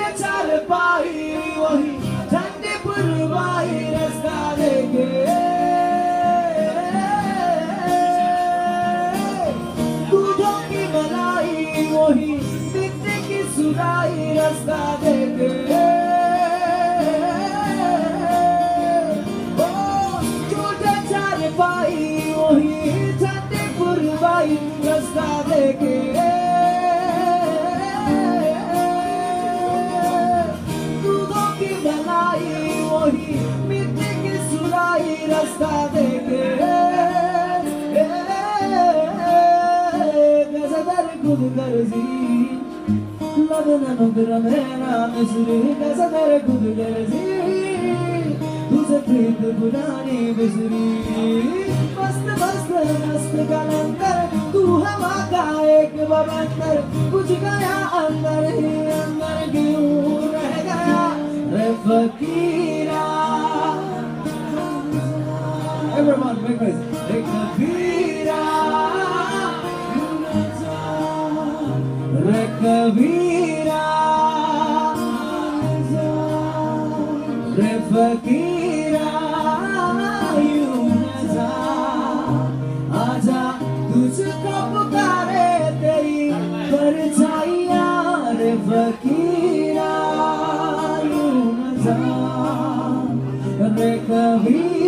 चार पाई वही ठंडी पुरवाई रास्ता देखे दूधों की मलाई वही मिट्टी की सुराई रास्ता देखे झूठे चार पाई वही ठंडी पुरवाई रास्ता देखे मिट्टी की सुराई रास्ता देखे गजदर खुद गर्जी लबना नुकरा मेरा मिसरी गजदर खुद गर्जी तुझे प्रीत पुरानी बिसरी मस्त मस्त मस्त कलंदर तू हवा का एक बवंदर कुछ गया अंदर ही अंदर क्यों रह गया रे फकीरा everyone make noise रे कबीरा रे कबीरा रे फकीरा यूं न जा आजा तुझको पुकारे तेरी परछाइयां रे फकीरा यूं न जा रे कबीरा